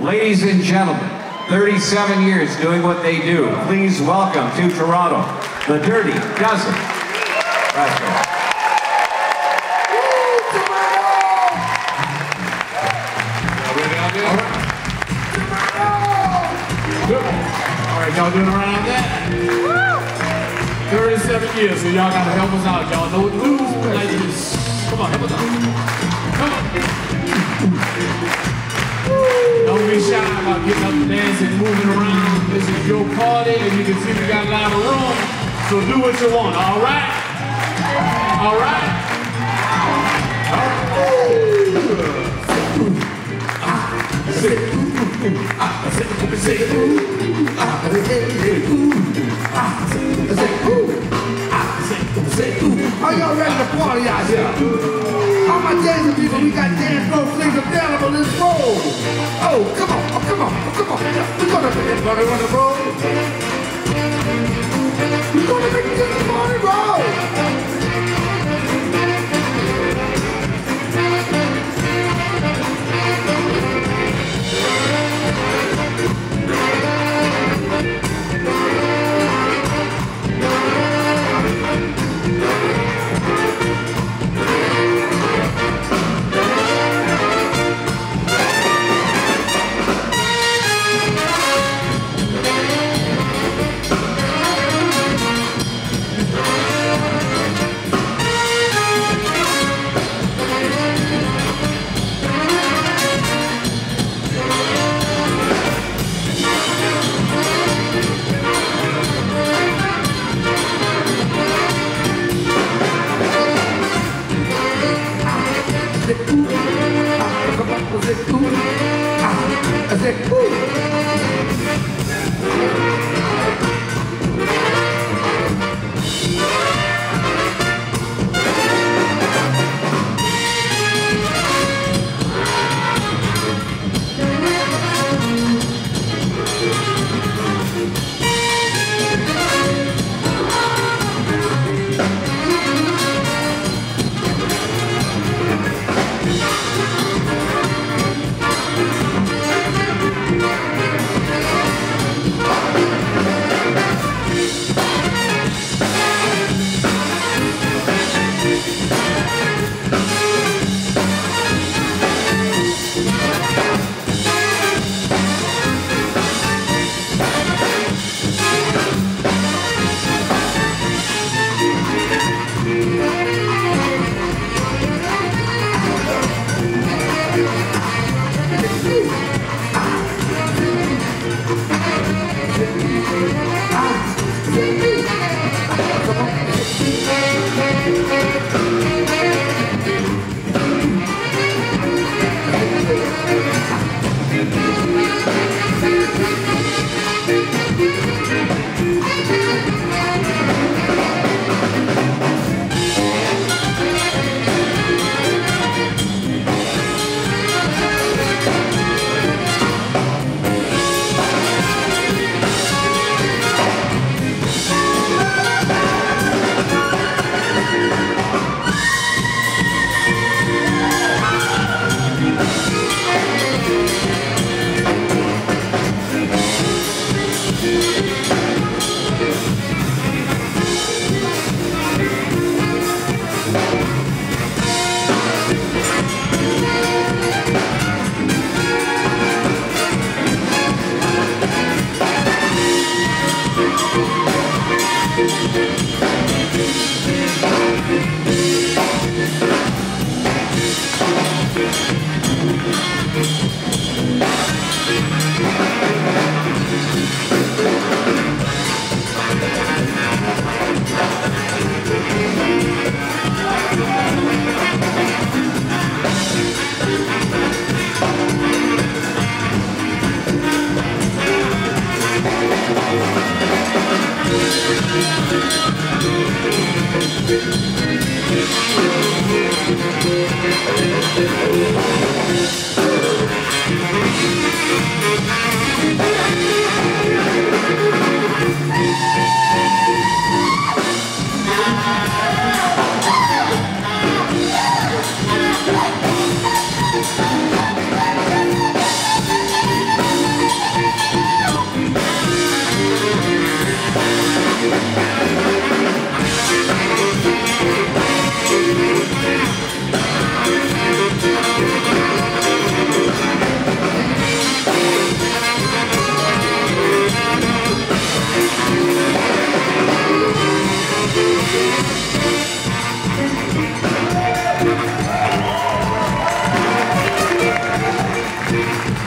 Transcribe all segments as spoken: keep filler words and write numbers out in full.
Ladies and gentlemen, thirty-seven years doing what they do. Please welcome to Toronto, the Dirty Dozen. Blackbird. All right, y'all doing around that? thirty-seven years, so y'all gotta help us out. Y'all know what to do like this. Come on, help us out. Come on. Don't be shy about getting up and dancing, moving around. This is your party, and you can see we got a lot of room. So do what you want, all right? All right? All right. Are y'all ready to party out here? All my dancing people, we got dance floor things available in this roll. Oh, come on, oh, come on, oh, come on. We're gonna make this party on the roll. We're gonna make this party roll.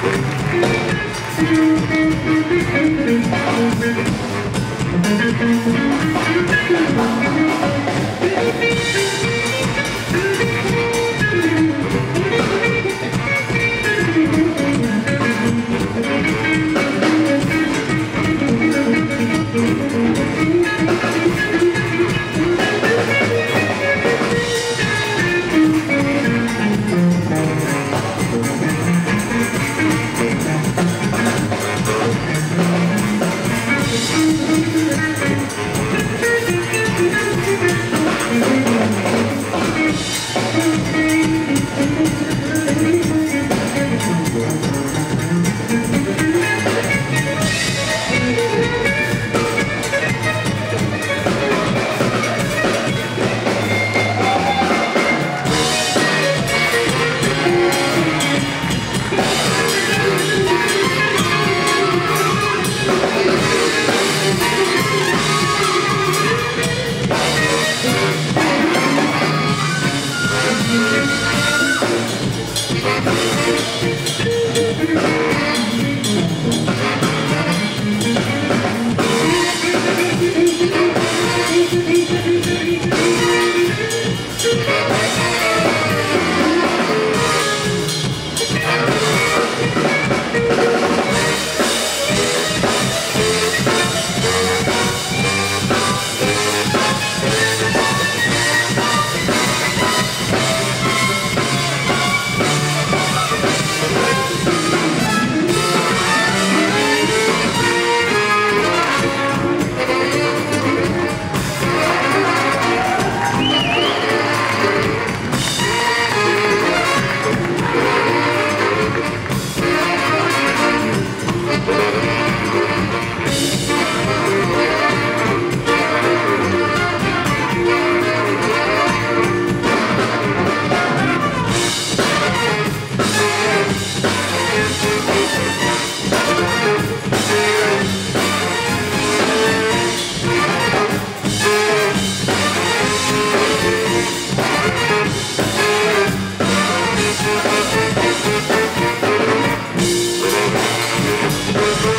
Thank you.